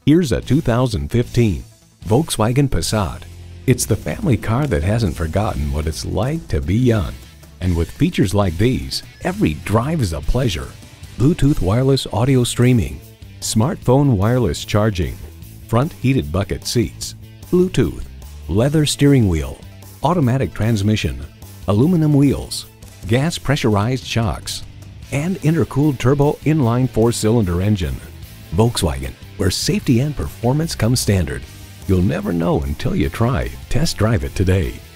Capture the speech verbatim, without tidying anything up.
Here's a two thousand fifteen Volkswagen Passat. It's the family car that hasn't forgotten what it's like to be young. And with features like these, every drive is a pleasure. Bluetooth wireless audio streaming, smartphone wireless charging, front heated bucket seats, Bluetooth, leather steering wheel, automatic transmission, aluminum wheels, gas pressurized shocks, and intercooled turbo inline four-cylinder engine. Volkswagen, where safety and performance come standard. You'll never know until you try. Test drive it today.